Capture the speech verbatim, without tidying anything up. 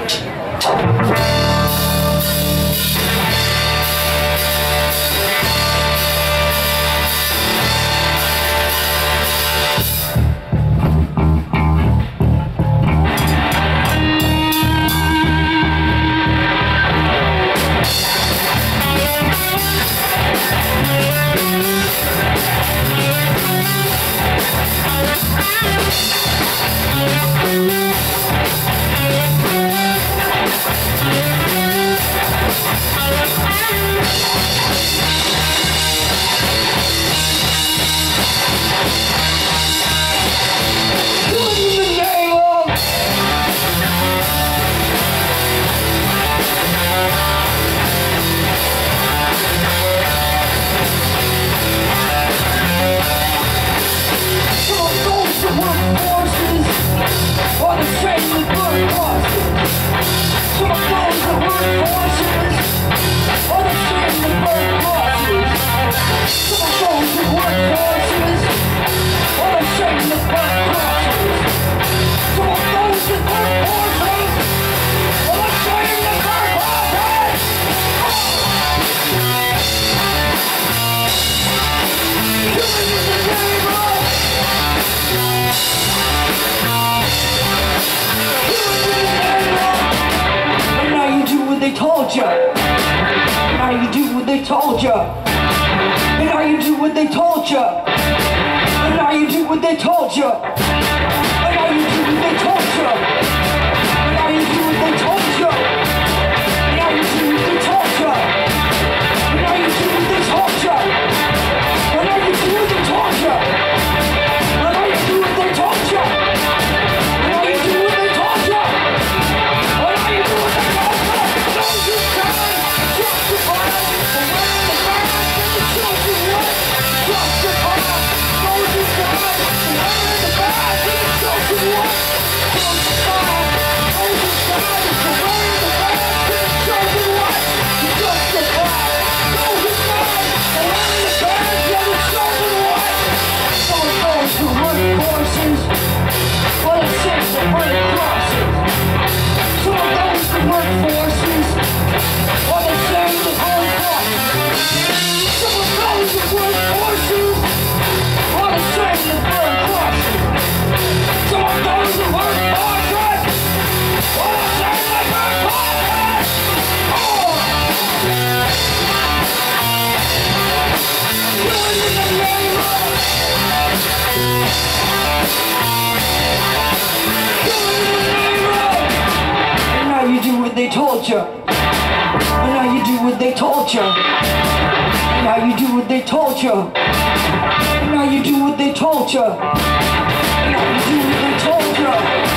Now you do what they told you. And now you do what they told you. And now you do what they told you. And now you do what they told you. And now you do what they told you. And now you do what they told you. And now you do what they told you. And now you do what they told you. And now you do what they told you. And now you do what they told you. And now you do what they told you. Don't you come justify the way the man and the children want. Justify those who die the way the man and the children want. Justify those who die the way the man and the children want. Justify those who die the way the man and the children want. For those who run horses, for the six that burn crosses. For those who work forces, or the same that burn crosses. Some of those who work forces, or the same that burn crosses. Some of those who work forces, or the same that burn crosses. Oh! Do it in the name of. Do it in the name of. And now you do what they told you. And now you do what they told you. And now you do what they told you. And now you do what they told you. And now you do what they told you.